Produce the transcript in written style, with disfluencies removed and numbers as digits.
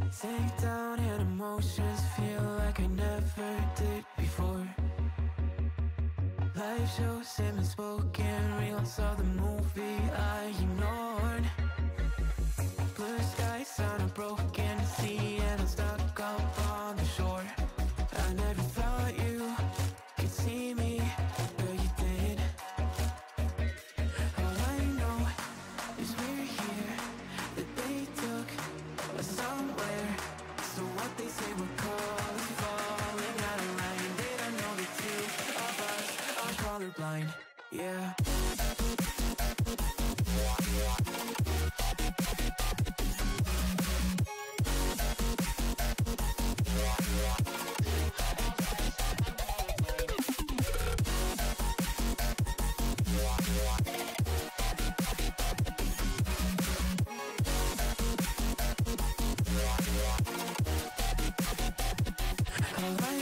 Sink down and emotions feel like I never did before. Life shows him spoken reels of the movie I ignored. Blue skies on a broken sea and I'm stuck up on the shore. I never thought you could see me, but you did. All I know is we're here, that they took us somewhere. So what they say we're called is falling out of line. They don't know the two of us are colorblind, yeah. All I